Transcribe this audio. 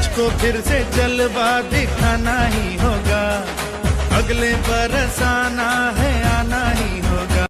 मुझको फिर से जलवा दिखाना ही होगा, अगले बरस आना